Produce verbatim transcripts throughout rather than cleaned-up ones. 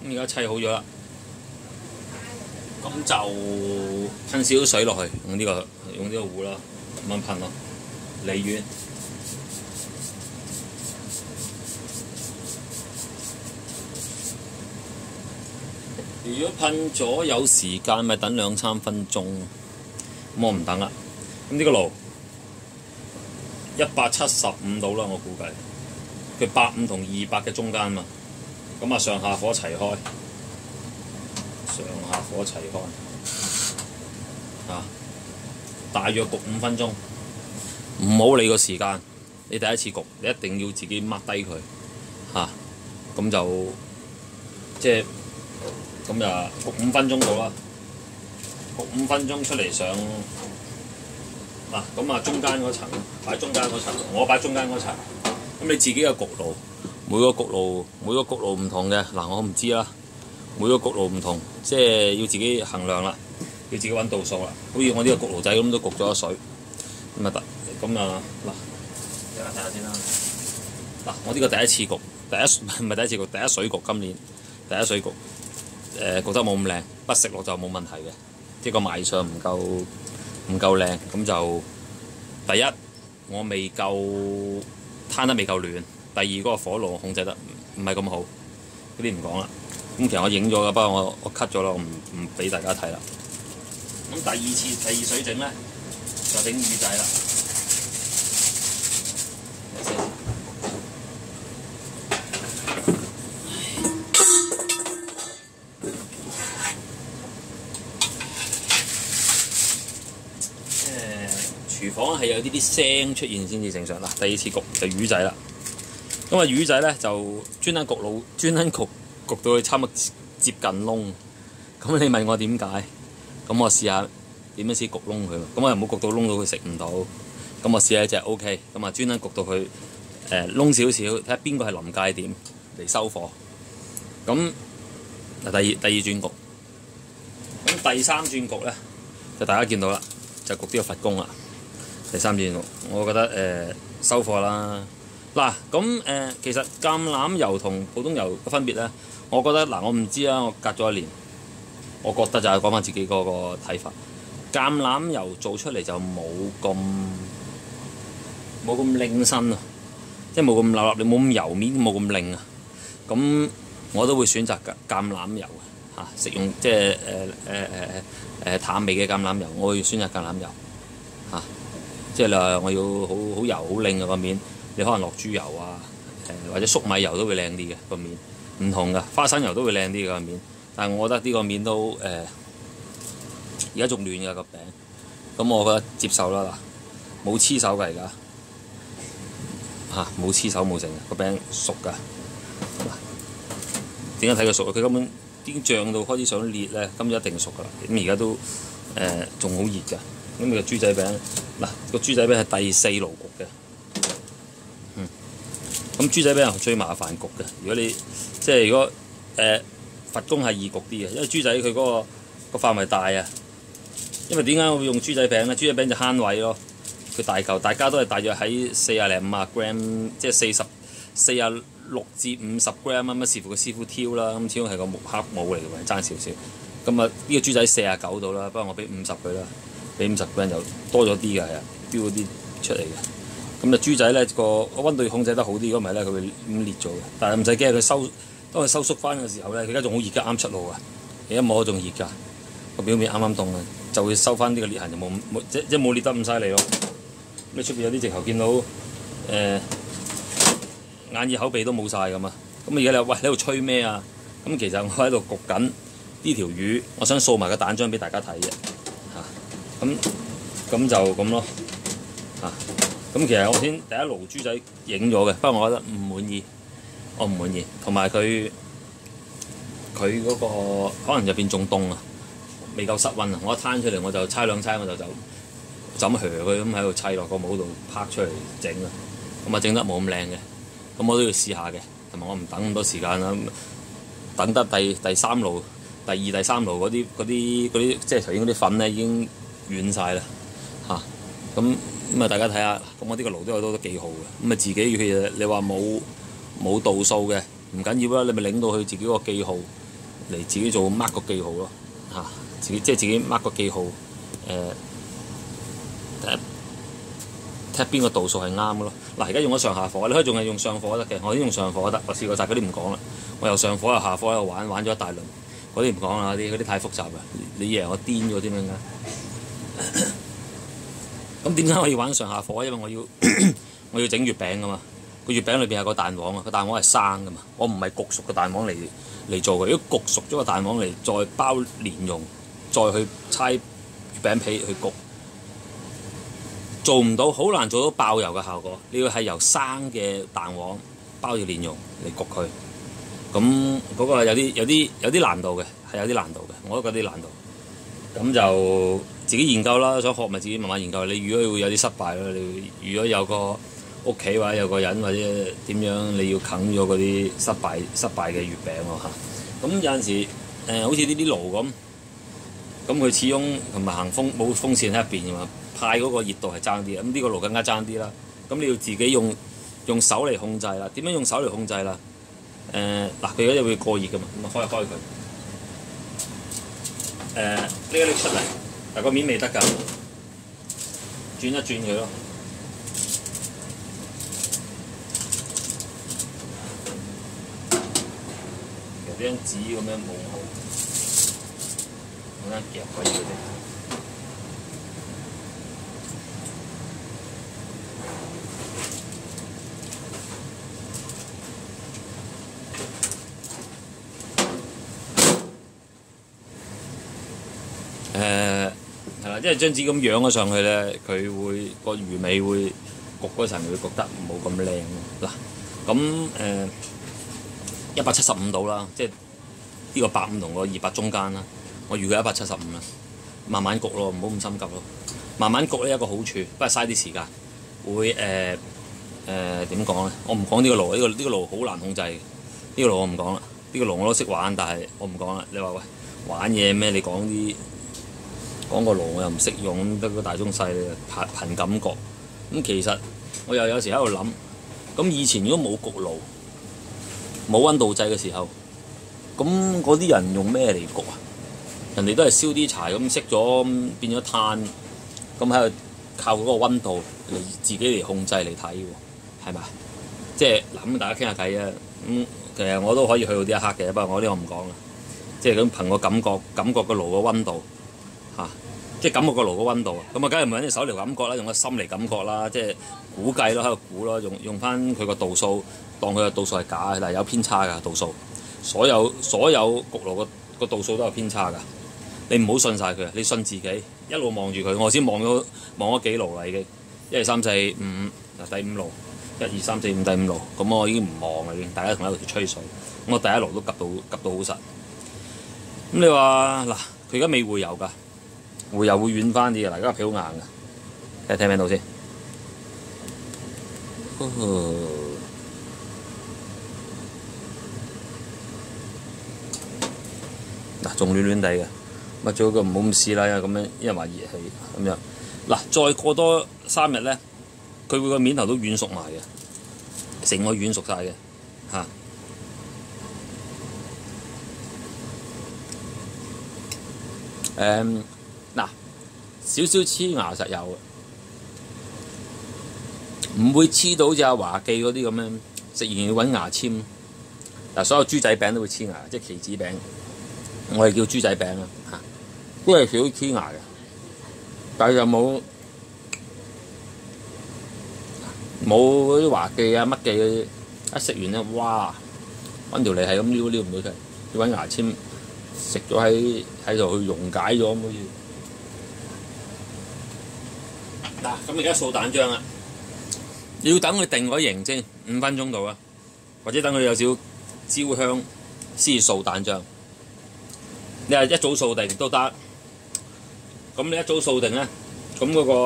咁而家砌好咗啦，咁就噴少少水落去，用呢、個用呢個壺啦，咁樣噴咯，離遠。如果噴咗有時間，咪等兩三分鐘。咁我唔等啦。咁呢個爐一百七十五度啦，我估計佢百五同二百嘅中間嘛。咁啊，上下火齊開，上下火齊開，啊，大約焗五分鐘。唔好理個時間，你第一次焗，你一定要自己 mark 低佢，嚇，咁就即係咁就焗五分鐘到啦。焗五分鐘出嚟上嗱，咁啊中間嗰層擺中間嗰層，我擺中間嗰層。咁你自己嘅焗爐。每個焗爐每個焗爐唔同嘅，嗱我唔知啦。每個焗爐唔同，即係要自己衡量啦，要自己揾度數啦。好似我呢個焗爐仔咁都焗咗水，咁啊得，咁啊嗱，大家睇下先啦。嗱，我呢個第一次焗，第一唔係第一次焗，第一水焗，今年第一水焗，誒、呃、焗得冇咁靚，不食落就冇問題嘅，即係個賣相唔夠唔夠靚，咁就第一我未夠攤得未夠暖。第二嗰個火爐控制得唔唔係咁好，嗰啲唔講啦。咁其實我影咗㗎，不過我我 cut 咗啦，我唔唔俾大家睇啦。咁第二次第二水整咧，就整魚仔啦。誒，廚房係有啲啲聲出現先至正常啦。第二次焗就魚仔啦。咁啊魚仔咧就專登焗爐，專登焗焗到佢差唔多接近燶。咁你問我點解？咁我試下點樣先焗燶佢。咁我又唔好焗到燶到佢食唔到。咁我試下一隻 O K。咁啊專登焗到佢誒燶少少，睇下邊個係臨界點嚟收火。咁嗱第二第二轉焗。咁第三轉焗咧就大家見到啦，就焗呢個佛公啦。第三轉焗，我覺得誒、呃、收火啦。嗱，咁誒其實橄欖油同普通油嘅分別咧，我覺得嗱，我唔知啊，我隔咗一年，我覺得就係講翻自己嗰個睇法。橄欖油做出嚟就冇咁冇咁拎身啊，即係冇咁立立，你冇咁油面，冇咁拎啊。咁我都會選擇橄橄欖油嚇，食用即係誒誒誒誒誒淡味嘅橄欖油，我會選擇橄欖油嚇。即係你話我要好好油好拎嘅個面。你可能落豬油啊，誒、呃、或者粟米油都會靚啲嘅個面，唔同㗎，花生油都會靚啲嘅個面。但係我覺得呢個面都誒，而家仲暖㗎個餅，咁我覺得接受啦嗱，冇黐手㗎而家嚇，冇黐手冇成嘅個餅熟㗎。點解睇佢熟？佢根本已經脹到開始想裂咧，咁就一定熟㗎啦。咁而家都誒仲好熱㗎。咁個豬仔餅嗱，個豬仔餅係第四爐焗嘅。咁豬仔餅係最麻煩焗嘅，如果你即係如果誒、呃、佛公係易焗啲嘅，因為豬仔佢嗰、那個個範圍大啊。因為點解我會用豬仔餅咧？豬仔餅就慳位咯，佢大嚿，大家都係大約喺四廿零五廿 gram，即係四十四廿六至五十 gram 咁啊，視乎個師傅挑啦。咁始終係個木黑帽嚟嘅，爭少少。咁啊，呢個豬仔四廿九度啦，不過我俾五十佢啦，俾五十 gram 就多咗啲㗎，係啊，標嗰啲出嚟嘅。咁啊豬仔咧個個溫度控制得好啲，如果唔係咧佢會咁裂咗嘅。但係唔使驚，佢收當佢收縮翻嘅時候咧，佢而家仲好熱㗎，啱出爐啊！而家摸仲熱㗎，個表面啱啱凍啊，就會收翻呢個裂痕，就冇冇即即冇裂得咁犀利咯。你出邊有啲直頭見到誒、呃、眼耳口鼻都冇晒咁啊！咁而家你話喂喺度吹咩啊？咁其實我喺度焗緊呢條魚，我想掃埋個蛋漿俾大家睇嘅嚇。咁、啊、咁就咁咯嚇。啊咁其實我先第一爐豬仔影咗嘅，不過我覺得唔滿意，我唔滿意，同埋佢佢嗰個可能入邊仲凍啊，未夠室溫啊！我一攤出嚟我就猜兩猜我就就就咁佢咁喺度砌落個模度拍出嚟整啊，咁啊整得冇咁靚嘅，咁我都要試下嘅，同埋我唔等咁多時間啦，等得第第三爐、第二、第三爐嗰啲嗰啲嗰啲即係頭先嗰啲粉咧已經軟晒啦嚇，咁。咁啊，大家睇下，咁我呢個爐都有都幾好嘅。咁啊，自己其實你話冇冇度數嘅，唔緊要啦，你咪擰到佢自己個記號， 嚟自己做 mark 個記號咯嚇、啊，自己即係自己 mark 個記號誒。睇睇下邊個度數係啱嘅咯。嗱，而家用咗上下火，你可以仲係用上火得嘅。我已經用上火得，我試過晒嗰啲唔講啦。我由上火又下火喺度玩玩咗一大輪，嗰啲唔講啦，嗰啲嗰啲太複雜啦。你以為我癲咗添啊？咁點解我要玩上下火？因為我要我要整月餅噶嘛。個月餅裏邊有個蛋黃啊，個蛋黃係生噶嘛。我唔係焗熟個蛋黃嚟嚟做嘅。如果焗熟咗個蛋黃嚟再包蓮蓉，再去搓月餅皮去焗。做唔到，好難做到爆油嘅效果。你要係由生嘅蛋黃包住蓮蓉嚟焗佢，咁嗰個有啲有啲有啲難度嘅，係有啲難度嘅，我都覺得啲難度。咁就自己研究啦，想學咪自己慢慢研究。你如果會有啲失敗咯，你如果有個屋企或者有個人或者點樣，你要啃咗嗰啲失敗失敗嘅月餅喎嚇。咁有陣時誒、呃，好似呢啲爐咁，咁佢始終同埋行風冇風扇喺入邊㗎嘛。派嗰個熱度係爭啲，咁呢個爐更加爭啲啦。咁你要自己用用手嚟控制啦。點樣用手嚟控制啦？誒、呃、嗱，佢而家會過熱㗎嘛，咁啊開一開佢。誒、呃，呢個拎出嚟，但個面未得㗎，轉一轉佢咯。有張紙咁樣冇好，我啱夾鬼佢哋。誒係啦，因為張紙咁揚咗上去咧，佢會個魚尾會焗嗰陣會焗得冇咁靚咯。嗱，咁誒一百七十五度啦，即係呢個百五同個二百中間啦。我預計一百七十五啦，慢慢焗咯，唔好咁心急咯。慢慢焗咧有一個好處，不過嘥啲時間，會誒誒點講咧？我唔講呢個爐，呢、呢個呢、呢個爐好難控制嘅。呢、呢個爐我唔講啦，呢、呢個爐我都識玩，但係我唔講啦。你話喂玩嘢咩？你講啲〜講個爐我又唔識用，得個大中細憑憑感覺。咁其實我又有時喺度諗，咁以前如果冇焗爐、冇溫度計嘅時候，咁嗰啲人用咩嚟焗啊？人哋都係燒啲柴咁熄咗，變咗炭，咁喺度靠嗰個溫度嚟自己嚟控制嚟睇喎，係咪？即係嗱，咁大家傾下偈啊。咁其實我都可以去到呢一刻嘅，不過我呢個唔講啦。即係咁憑個感覺，感覺個爐個溫度。嚇、啊！即係感覺個爐個溫度，咁啊，梗係唔係揾隻手嚟感覺啦，用個心嚟感覺啦，即係估計咯，喺度估咯，用用翻佢個度數，當佢個度數係假嘅，但係有偏差㗎度數。所有所有焗爐個個度數都有偏差㗎，你唔好信晒佢，你信自己，一路望住佢。我先望咗望咗幾爐啦已經，一二三四五嗱第五爐，一二三四五第五爐，咁我已經唔望啦已經，大家同喺度吹水。咁我第一爐都及到及到好實。咁你話嗱，佢而家未回油㗎。會又會軟翻啲嘅，嗱，而家皮好硬嘅，睇下聽唔聽到先。嗱，仲暖暖地嘅，咪最好佢唔好咁試啦，因為咁樣因為話熱氣咁樣。嗱，再過多三日咧，佢會個面頭都軟熟埋嘅，成個軟熟晒嘅嚇。誒。嗱，少少黐牙實有嘅，唔會黐到好似阿華記嗰啲咁樣，食完要揾牙籤。嗱，所有豬仔餅都會黐牙，即係棋子餅，我哋叫豬仔餅啦嚇，都係少黐牙嘅，但係又冇冇嗰啲華記啊乜記嗰啲，一食完咧，哇，揾條脷係咁撩撩唔到出嚟，要揾牙籤食咗喺喺度去溶解咗咁好似。嗱，咁而家掃蛋漿啦，要等佢定咗型先，五分鐘到啦，或者等佢有少少焦香先掃蛋漿。你係一早掃定都得，咁你一早掃定咧，咁嗰個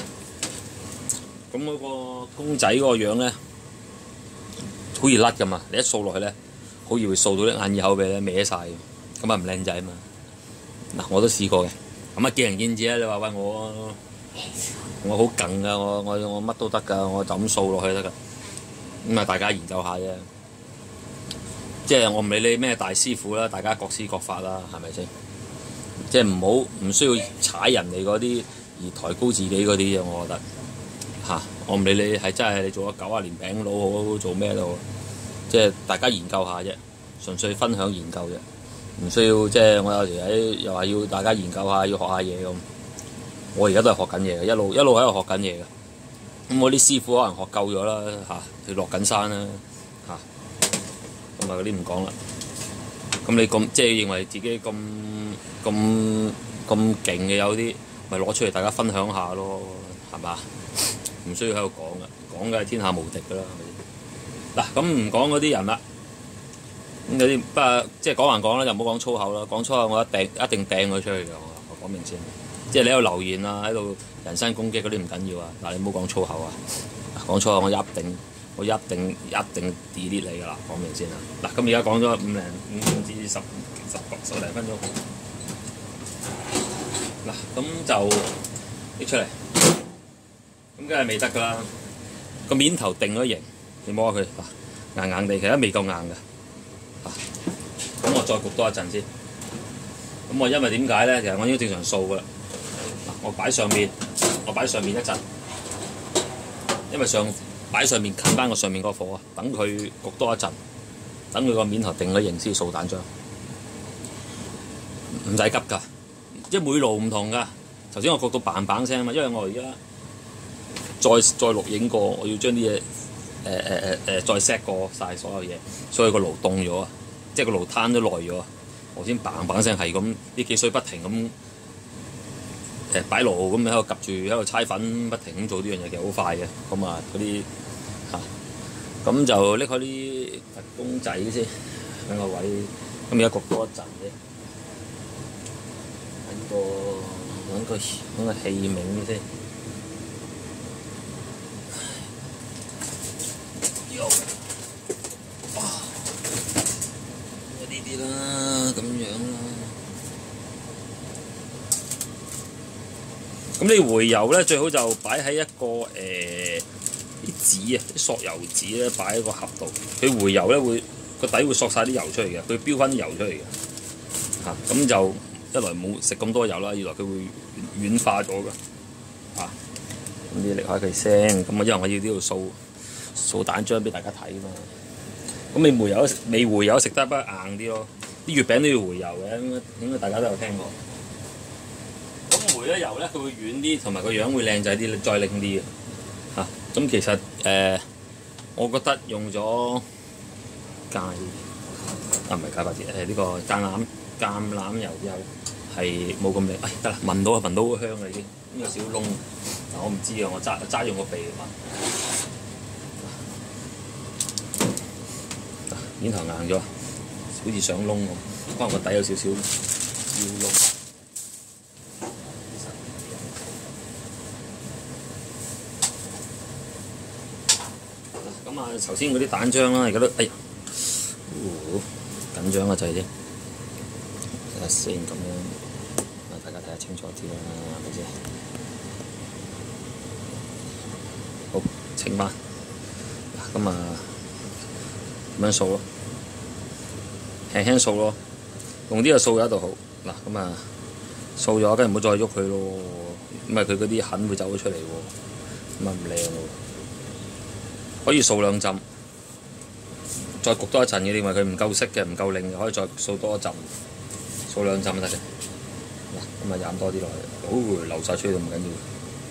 咁嗰個公仔嗰個樣咧，好易甩噶嘛，你一掃落去咧，好易會掃到啲眼耳口鼻咧歪晒，咁啊唔靚仔啊嘛。嗱，我都試過嘅，咁啊見仁見智啦。你話喂我。我好勁噶，我我我乜都得噶，我就咁掃落去得噶。咁啊，大家研究下啫。 即係我唔理你咩大師傅啦，大家各施各法啦，係咪先？即係唔好唔需要踩人哋嗰啲而抬高自己嗰啲嘢，我覺得嚇、啊。我唔理你係真係你做咗九啊年餅佬好，做咩都好，即係大家研究下啫，純粹分享研究啫，唔需要即係我有時喺又話要大家研究下，要學下嘢咁。我而家都係學緊嘢嘅，一路一路喺度學緊嘢嘅。咁我啲師傅可能學夠咗啦嚇，佢落緊山啦嚇，咁啊嗰啲唔講啦。咁你咁即係認為自己咁咁咁勁嘅有啲，咪攞出嚟大家分享下咯，係嘛？唔需要喺度講嘅，講嘅係天下無敵㗎啦，係咪？嗱，咁唔講嗰啲人啦，咁有啲不過即係講還講啦，就唔好講粗口啦。講粗口我一掟一定掟佢出去嘅，我我講明先。即係你喺度留言啊，喺度人身攻擊嗰啲唔緊要啊，嗱你唔好講粗口啊，講粗口我一定我一定一定 delete 你㗎啦，講明先啊。嗱咁而家講咗五零五至十十十零分鐘，嗱咁就拎出嚟，咁梗係未得㗎啦。個面頭定咗型，你摸下佢嗱硬硬地，其實未夠硬㗎，咁我再焗多一陣先。咁我因為點解咧？其實我應該正常掃㗎啦。我擺上面，我擺上面一陣，因為上擺上面近翻個上面個火啊，等佢焗多一陣，等佢個面頭定咗型先掃蛋漿，唔使急㗎，即係每爐唔同㗎。頭先我焗到嘭嘭聲啊嘛，因為我而家再再錄影過，我要將啲嘢誒誒誒誒再 set 過晒所有嘢，所以個爐凍咗啊，即係個爐攤咗耐咗啊，我先嘭嘭聲係咁啲汽水不停咁。誒擺爐咁喺度夾住喺度搓粉，不停咁做呢樣嘢，其實好快嘅。咁啊嗰啲嚇，咁就拎開啲特工仔先喺個位，咁而家焗多一陣啫。揾個揾個揾個器皿先。哇！呢啲啦，咁樣啦。咁你回油咧，最好就擺喺一個誒啲紙啊，啲索油紙咧，擺喺個盒度。佢回油咧會個底會索晒啲油出嚟嘅，佢飆翻啲油出嚟嘅嚇。咁、啊、就一來冇食咁多油啦，二來佢會軟化咗㗎嚇。咁你離開佢先，咁啊因為我要呢度掃掃蛋漿俾大家睇嘛。咁你回油未回油食得不硬啲咯，啲月餅都要回油嘅，應該應該大家都有聽過。咁回咗油咧，佢會軟啲，同埋個樣會靚仔啲，再靚啲嘅嚇。咁、啊、其實誒、呃，我覺得用咗芥啊唔係芥花籽誒呢個橄欖橄欖油之後係冇咁靚。哎得啦，聞到啊，聞到好香啊已經。咁有少窿，但我唔知啊，我揸揸用個鼻聞。面頭硬咗，好似上窿咁，可能個底有少少腰窿。咁啊，頭先嗰啲蛋漿啦，而家都哎呀，哦、緊張啊滯啫，睇下先咁樣，大家睇下清楚啲啦，係咪先？好，清翻。嗱，咁啊，咁樣掃咯，輕輕掃咯，用啲嘅掃喺度好。嗱，咁啊，掃咗，跟住唔好再喐佢咯，因為佢嗰啲痕會走咗出嚟喎，咁啊唔靚喎。可以掃兩浸，再焗多一陣嘅，因為佢唔夠色嘅，唔夠靚嘅，可以再掃多一浸，掃兩浸都得嘅。嗱，咁啊飲多啲落去，好流晒出去都唔緊要。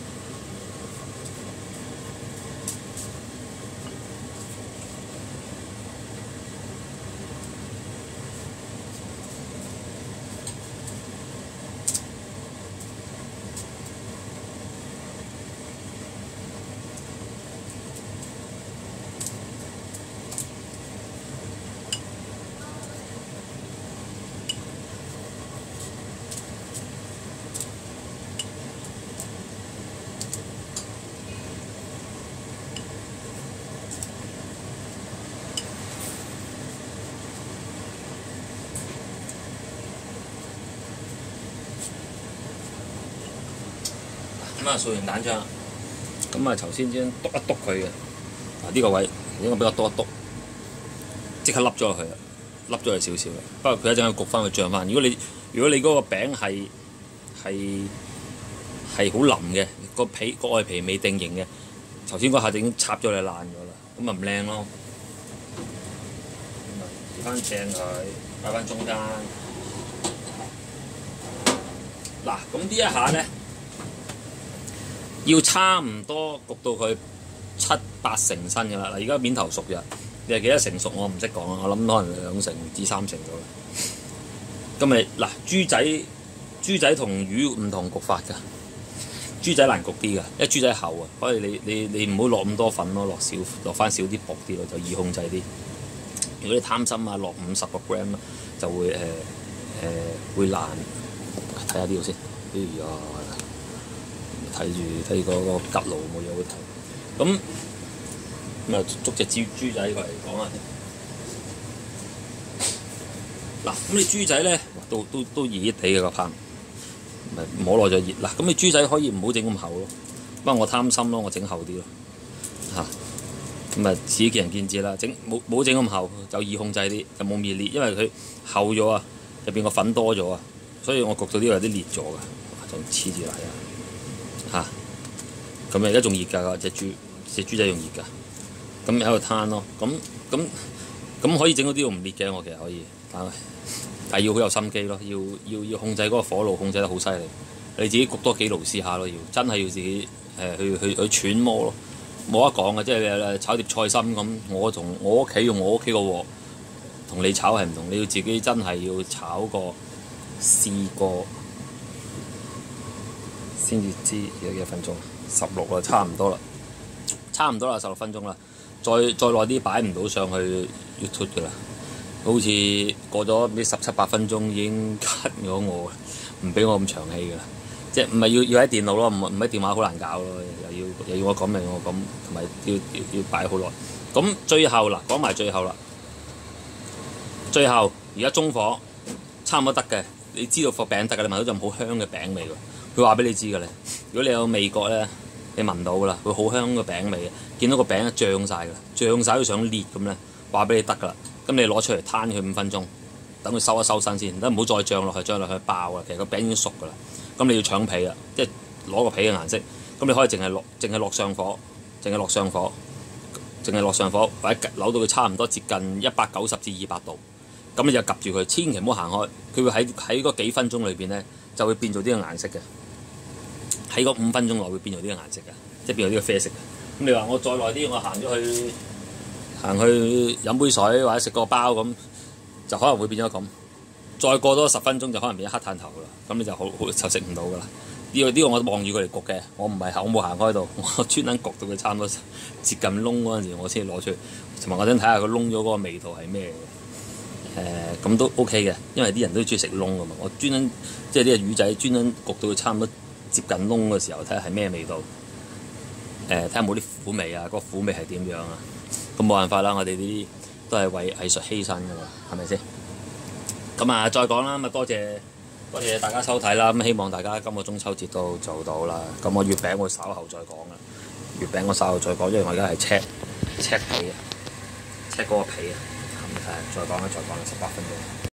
咁啊掃完蛋漿，咁啊頭先先篤一篤佢嘅，嗱呢個位應該比較多一篤，即刻凹咗落去啦。 凹咗嚟少少嘅。不過佢一陣間焗翻佢漲翻。如果你如果你嗰個餅係係係好腍嘅，個皮個外皮未定型嘅，頭先嗰下已經插咗你爛咗啦，咁咪唔靚咯。調翻正佢，擺翻中間。嗱，咁呢一下咧，要差唔多焗到佢七八成身㗎啦。嗱，而家面頭熟嘅，你係幾多成熟我唔識講啊，我諗可能兩成至三成到啦。咁咪嗱，豬仔豬仔同魚唔同焗法㗎。豬仔難焗啲㗎，因為豬仔厚啊，所以你你你唔好落咁多粉咯，落少落翻少啲薄啲咯，就易控制啲。如果你貪心啊，落五十個 gram 就會誒誒、呃呃、會爛。睇下呢度先，哎呀，睇住睇嗰個吉爐冇嘢好睇。咁咁啊，捉隻豬豬仔過嚟講下先。嗱，咁你豬仔咧都都都熱熱地嘅個烹。咪摸耐咗熱啦，咁你豬仔可以唔好整咁厚咯，不過我貪心咯，我整厚啲咯嚇，咁啊自己見仁見智啦。整冇冇整咁厚就易控制啲，就冇咁裂，因為佢厚咗啊，入邊個粉多咗啊，所以我焗到呢個有啲裂咗㗎，就黐住嚟啊嚇。咁啊而家仲熱㗎，隻豬隻豬仔仲熱㗎，咁喺度攤咯。咁咁咁可以整到呢度唔裂嘅，我其實可以，但係。但係要好有心機咯，要要要控制嗰個火爐，控制得好犀利。你自己焗多幾爐試下咯，要真係要自己誒、呃、去去去揣摩咯，冇得講嘅。即係炒碟菜心咁，我同我屋企用我屋企個鑊，同你炒係唔同。你要自己真係要炒過試過先至知有幾多分鐘。十六啦，差唔多啦，差唔多啦，十六分鐘啦。再再耐啲擺唔到上去 YouTube 㗎啦。好似過咗呢十七八分鐘已經 cut 咗我，唔俾我咁長氣㗎啦。即係唔係要要喺電腦咯，唔唔喺電話好難搞咯。又要又要我講明我講，同埋要要要擺好耐。咁最後嗱，講埋最後啦。最後而家中火差唔多得嘅，你知道個餅得㗎，你聞到陣好香嘅餅味喎。佢話俾你知㗎咧，如果你有味覺咧，你聞到㗎啦，會好香嘅餅味嘅。見到個餅脹晒㗎啦，脹晒都想裂咁咧，話俾你得㗎啦。咁你攞出嚟攤佢五分鐘，等佢收一收身先，等唔好再漲落去，漲落去爆啦。其實個餅已經熟㗎啦。咁你要搶皮啦，即係攞個皮嘅顏色。咁你可以淨係落，淨係落上火，淨係落上火，淨係落上火，或者扭到佢差唔多接近一百九十至二百度。咁你就及住佢，千祈唔好行開。佢會喺喺嗰幾分鐘裏邊咧，就會變做呢個顏色嘅。喺嗰五分鐘內會變做呢個顏色嘅，即係變做呢個啡色嘅。咁你話我再耐啲，我行咗去。行去飲杯水或者食個包咁，就可能會變咗咁。再過多十分鐘就可能變咗黑炭頭啦。咁你就好好就食唔到噶啦。呢、這個呢、這個我望住佢嚟焗嘅，我唔係我冇行開度，我專登焗到佢差唔多接近窿嗰陣時，我先攞出去。同埋我想睇下佢窿咗嗰個味道係咩嘅。誒、呃，咁都 OK 嘅，因為啲人都中意食窿噶嘛。我專登即係呢個魚仔專登焗到佢差唔多接近窿嘅時候，睇下係咩味道。誒、呃，睇下冇啲苦味啊，嗰、那個苦味係點樣啊？咁冇辦法啦，我哋呢啲都係為藝術犧牲㗎嘛，係咪先？咁啊，再講啦，咁啊多謝多謝大家收睇啦，咁希望大家今個中秋節都做到啦。咁我月餅會稍後再講啦，月餅我稍後再講，因為我而家係 check check 皮啊，check 嗰個皮啊，咁誒再講啦，再講啦，十八分鐘。